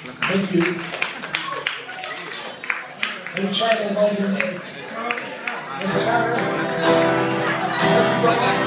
Thank you. Any chat involved in this? Any chatter?